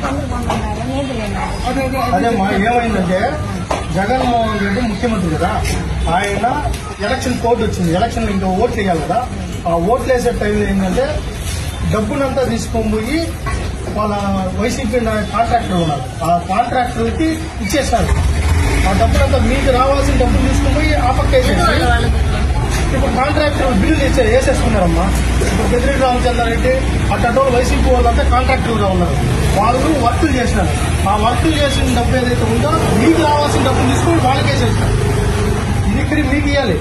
అదేమ్మా ఏమైందంటే జగన్మోహన్ రెడ్డి ముఖ్యమంత్రి కదా, ఆయన ఎలక్షన్ కోడ్ వచ్చింది, ఎలక్షన్ ఇంకా ఓట్లు వేయాలి కదా, ఆ ఓట్లు వేసే టైంలో ఏంటంటే డబ్బునంతా తీసుకొని పోయి వాళ్ళ వైసీపీ కాంట్రాక్టర్ ఉన్నారు, ఆ కాంట్రాక్టర్కి ఇచ్చేస్తారు. ఆ డబ్బులంతా మీకు రావాల్సిన డబ్బులు తీసుకుని పోయి ఆ పక్క వేసేసి ఇప్పుడు కాంట్రాక్టర్ బిల్లులు వేసేసుకున్నారమ్మా. ఇప్పుడు పెద్దిరెడ్డి రామచంద్రారెడ్డి అట్టోళ్ళు వైసీపీ వాళ్ళంతా కాంట్రాక్టర్గా ఉన్నారు, వాళ్ళు వర్కులు చేసినారు. ఆ వర్కులు చేసిన డబ్బు ఏదైతే ఉందో మీకు రావాల్సిన డబ్బులు తీసుకుని వాళ్ళకి వేసేస్తారు. ఇది ఇక్కడ మీకు ఇవ్వాలి.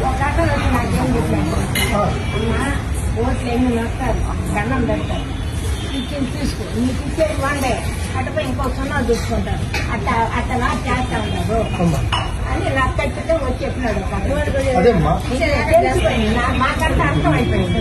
ఓట్లు ఎన్ని వస్తారు, దండం పెడతారు, తీసుకో నీకు ఇచ్చేది వండే అటుపై ఇంకో సున్నా చూసుకుంటారు, అట్టలా చేస్తా ఉన్నారు అని నాకు తప్పితే వచ్చి చెప్పినాడు. మాకంటే అర్థమైపోయింది.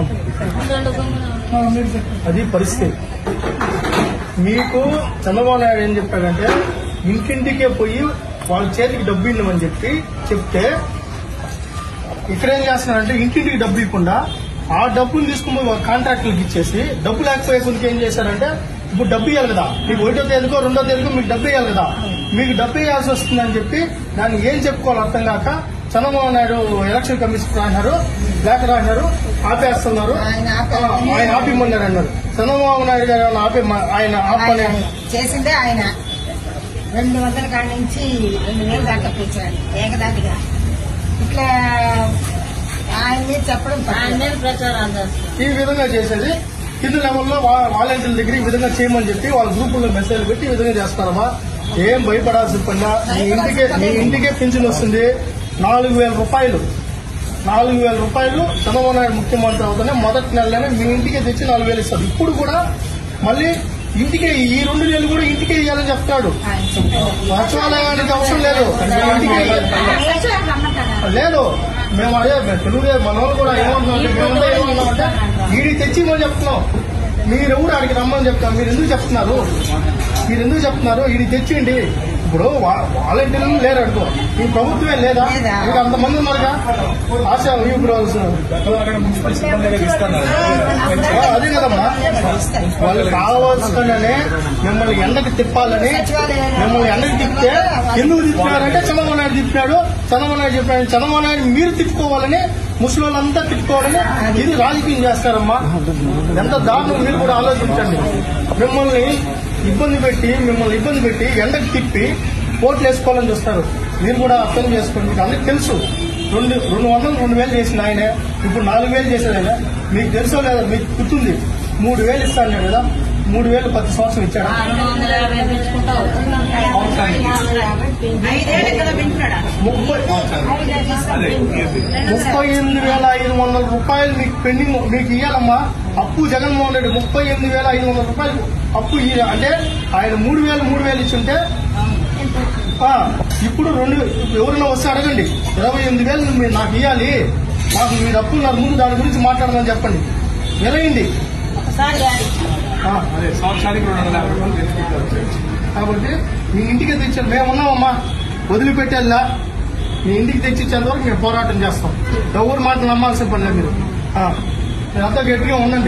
అది పరిస్థితి. మీకు చంద్రబాబు నాయుడు ఏం చెప్పాడంటే ఇంటింటికే పోయి వాళ్ళ చేతికి డబ్బు ఇవ్వమని చెప్తే ఇక్కడేం చేస్తున్నారంటే ఇంటింటికి డబ్బు ఇవ్వకుండా ఆ డబ్బులు తీసుకుని కాంట్రాక్టులకు ఇచ్చేసి, డబ్బు లేకపోయే కొంచెం ఏం చేశారంటే ఇప్పుడు డబ్బు ఇవ్వాలి కదా, మీకు 1వ తేదీకో 2వ తేదీకో మీకు డబ్బు ఇవ్వాలి కదా, మీకు డబ్బు ఇవ్వాల్సి వస్తుందని చెప్పి దాన్ని ఏం చెప్పుకోవాలి అర్థం కాక చంద్రబాబు నాయుడు ఎలక్షన్ కమిషన్ రాసినారు, లేఖ రాసినారు, ఆపేస్తున్నారు. ఆయన ఆపిమ్మన్నారు అన్నారు. చంద్రబాబు నాయుడు గారు ఆయన ఆపనే చేసిందే ఆయన 200 కాడి నుంచి 2000 దాకా పెంచాడు ఏకదాటిగా. ఇట్లా ఆయన మీద చెప్పడం ప్రచారం ఈ విధంగా చేసేది కింద లెవెల్లో వాలంటీర్ల దగ్గర ఈ విధంగా చేయమని చెప్పి వాళ్ళ గ్రూపుల్లో మెసేజ్ పెట్టి ఈ విధంగా చేస్తారమ్మా. ఏం భయపడాల్సిన పని, మీ ఇంటికే పింఛన్ వస్తుంది 4000 రూపాయలు. 4000 రూపాయలు చంద్రబాబు నాయుడు ముఖ్యమంత్రి అవుతానే మొదటి నెలలోనే మీ ఇంటికే తెచ్చి 4000 ఇస్తారు. ఇప్పుడు కూడా మళ్ళీ ఇంటికే ఈ 2 నెలలు కూడా ఇంటికే ఇవ్వాలని చెప్తాడు. సచివాలయానికి అవసరం లేదు, లేదు. మేము అదే తెలుగుదేశం మన వాళ్ళు కూడా ఏమన్నామంటే వీడికి తెచ్చి మనం చెప్తున్నాం, మీరెవరు ఆడికి రమ్మని చెప్తాం, మీరు ఎందుకు చెప్తున్నారు వీడికి తెచ్చిండి. ఇప్పుడు వాలంటీర్లు లేరు అనుకో, ఈ ప్రభుత్వమే లేదా, ఇంకా అంతమంది ఉన్నారుగా ఆశ ఇప్పుడు అదే కదమ్మా. వాళ్ళు కావాల్సిందనే మిమ్మల్ని ఎండకి తిప్పాలని, మిమ్మల్ని ఎండకి తిప్పితే ఎందుకు తిప్పినారంటే చంద్రబాబు నాయుడు తిప్పినాడు, చంద్రబాబు నాయుడు మీరు తిప్పుకోవాలని, ముస్లిం వాళ్ళంతా తిప్పుకోవాలని ఇది రాజకీయం చేస్తారమ్మా. ఎంత దారుణం మీరు కూడా ఆలోచించండి. మిమ్మల్ని ఇబ్బంది పెట్టి ఎండకు తిప్పి ఓట్లు వేసుకోవాలని చూస్తారు. మీరు కూడా అర్థం చేసుకోండి. మీకు అందరికి తెలుసు 200-2000 చేసిన ఆయనే ఇప్పుడు 4000 చేసేది ఆయన. మీకు తెలుసో లేదా, మీకు గుర్తుంది 3000 ఇస్తాను కదా, 3000 ప్రతి సంవత్సరం ఇచ్చాడు. 38,500 రూపాయలు మీకు పెండింగ్ మీకు ఇవ్వాలమ్మా. అప్పు జగన్మోహన్ రెడ్డి 38,500 రూపాయలు అప్పు అంటే ఆయన 3000 ఇచ్చుంటే ఇప్పుడు ఎవరైనా వస్తే అడగండి 28,000 మీరు నాకు ఇవ్వాలి, నాకు మీరు అప్పు నాకు ముందు దాని గురించి మాట్లాడమని చెప్పండి. వినయండి. కాబట్టి మీ ఇంటికి తెచ్చాను మేమున్నామమ్మా, వదిలిపెట్టేలా మీ ఇంటికి తెచ్చిచ్చేంత వరకు మేము పోరాటం చేస్తాం. ఎవరు మాటలు నమ్మాల్సిన పని లేదు. మీరంతా గట్టిగా ఉండండి.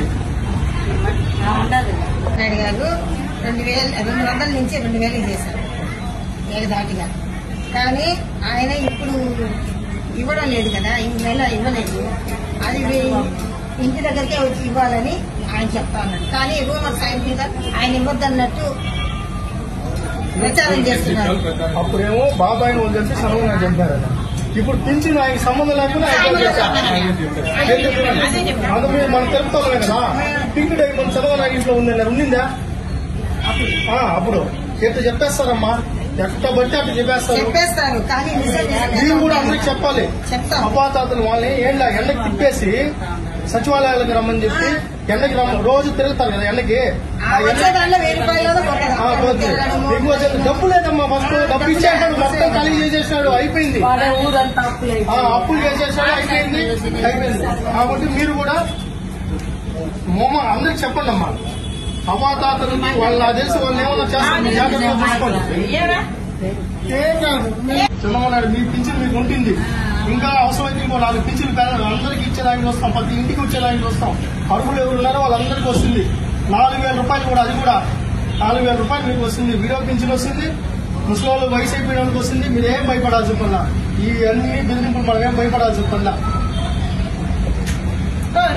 నాయుడు గారు 200 నుంచి 2000 చేశారు ఏకదాటిగా. కానీ ఆయన ఇప్పుడు ఇవ్వడం లేదు కదా, ఈ నెల ఇవ్వలేదు. అది ఇంటి దగ్గరికే వచ్చి ఇవ్వాలని ఆయన చెప్తా ఉన్నాడు. కానీ రూమర్స్ ఆయన మీద ఆయన ఇవ్వద్దన్నట్టు ప్రచారం చేస్తున్నారు. అప్పుడేమో బాబాయిని వదిలేసి చంద్రబాబు చంపారు. ఇప్పుడు పింఛన్ ఆయనకి సంబంధం లేకుండా అది మనం తెలుపుతాం కదా. పింక్ డై మన చంద్రబాబు నాయుడు ఇంట్లో ఉండిందా? అప్పుడు ఎట్లా చెప్పేస్తారమ్మా, ఎట్లా బట్టి అట్లా చెప్పేస్తారు. కానీ మీరు కూడా అందరికి చెప్పాలి. అపాతాతలు వాళ్ళని ఎండకి తిప్పేసి సచివాలయాలకు రమ్మని చెప్పి ఎండకి రోజు తిరుగుతారు కదా ఎండకి. డబ్బు లేదమ్మా, ఫస్ట్ డబ్బు ఇచ్చేసాడు, మొత్తం కలిగి చేసేసాడు, అయిపోయింది. అప్పులు చేసేసాడు, అయిపోయింది. కాబట్టి మీరు కూడా అందరికి చెప్పండి అమ్మా. అవాతాతలకి వాళ్ళు నా తెలిసి వాళ్ళు ఏమన్నా చేస్తారు, జాగ్రత్తగా చూసుకోండి. చంద్రబాబు నాయుడు మీ పింఛన్ మీకు ఉంటుంది, ఇంకా అవసరమైతే ఇంకో 4 పింఛన్లు అందరికీ ఇచ్చేదానికి వస్తాం, ప్రతి ఇంటికి వచ్చేదానికి వస్తాం. అర్హులు ఎవరు ఉన్నారో వాళ్ళందరికీ వస్తుంది 4000 రూపాయలు కూడా. అది కూడా 4,000 రూపాయలు మీకు వస్తుంది, వీడియో పింఛన్ వస్తుంది, ముసలి వాళ్ళు వయసు అయిపోయిన వాళ్ళకి వస్తుంది. మీరు ఏం భయపడాల్సి పనిలా, ఈ అన్ని బెదిరింపులు మనమేం భయపడాల్సి పనిలా.